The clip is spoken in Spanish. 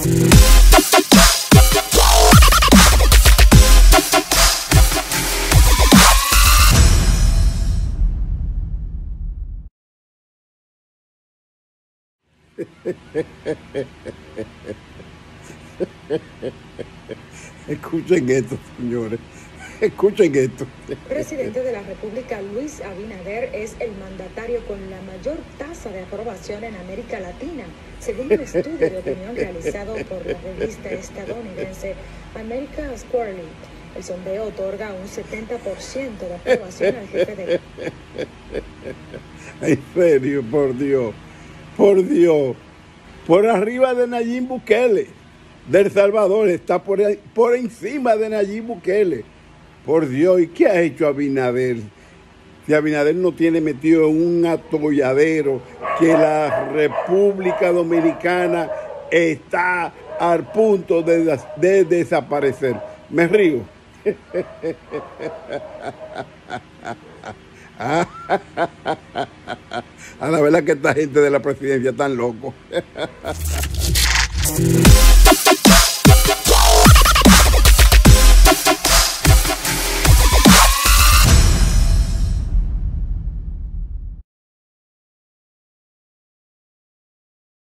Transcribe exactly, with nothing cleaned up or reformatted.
Escuchen esto, señores. Escuchen esto. El presidente de la República, Luis Abinader, es el mandatario con la mayor tasa de aprobación en América Latina, según un estudio de opinión realizado por la revista estadounidense America's Quarterly. El sondeo otorga un setenta por ciento de aprobación al jefe de... En serio, por Dios, por Dios. Por arriba de Nayib Bukele, de El Salvador, está por, por encima de Nayib Bukele. Por Dios, ¿y qué ha hecho Abinader? Si Abinader no tiene metido en un atolladero que la República Dominicana está al punto de, de desaparecer. Me río. A la verdad que esta gente de la presidencia están locos.